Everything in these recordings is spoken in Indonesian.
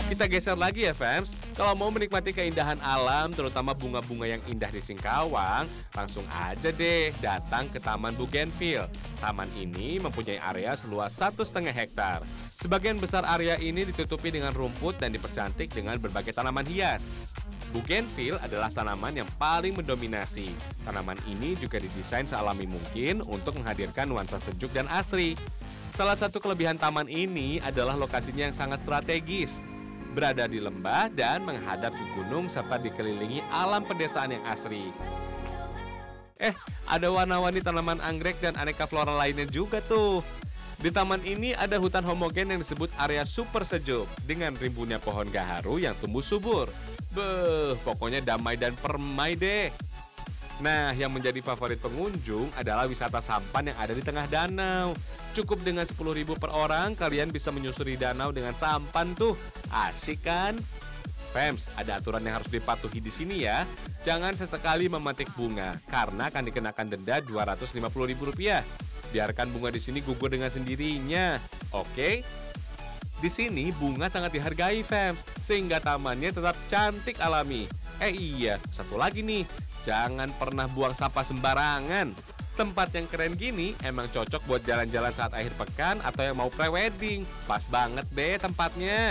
Kita geser lagi ya fams. Kalau mau menikmati keindahan alam, terutama bunga-bunga yang indah di Singkawang, langsung aja deh datang ke Taman Bougainville. Taman ini mempunyai area seluas 1,5 hektar. Sebagian besar area ini ditutupi dengan rumput dan dipercantik dengan berbagai tanaman hias. Bougainville adalah tanaman yang paling mendominasi. Tanaman ini juga didesain sealami mungkin untuk menghadirkan nuansa sejuk dan asri. Salah satu kelebihan taman ini adalah lokasinya yang sangat strategis. Berada di lembah dan menghadap ke gunung serta dikelilingi alam pedesaan yang asri. Ada warna-warni tanaman anggrek dan aneka flora lainnya juga tuh. Di taman ini ada hutan homogen yang disebut area super sejuk dengan rimbunnya pohon gaharu yang tumbuh subur. Pokoknya damai dan permai deh. Nah, yang menjadi favorit pengunjung adalah wisata sampan yang ada di tengah danau. Cukup dengan 10.000 per orang, kalian bisa menyusuri danau dengan sampan tuh. Asik kan? Fams, ada aturan yang harus dipatuhi di sini ya. Jangan sesekali memetik bunga, karena akan dikenakan denda Rp250.000. Biarkan bunga di sini gugur dengan sendirinya. Oke? Di sini bunga sangat dihargai, fams, sehingga tamannya tetap cantik alami. Iya, satu lagi nih. Jangan pernah buang sampah sembarangan. Tempat yang keren gini emang cocok buat jalan-jalan saat akhir pekan atau yang mau pre-wedding. Pas banget deh tempatnya.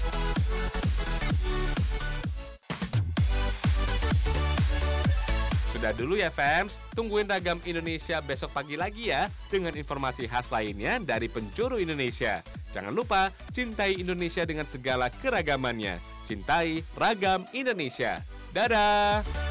Sudah dulu ya fams, tungguin Ragam Indonesia besok pagi lagi ya dengan informasi khas lainnya dari penjuru Indonesia. Jangan lupa cintai Indonesia dengan segala keragamannya. Cintai Ragam Indonesia. Dadah!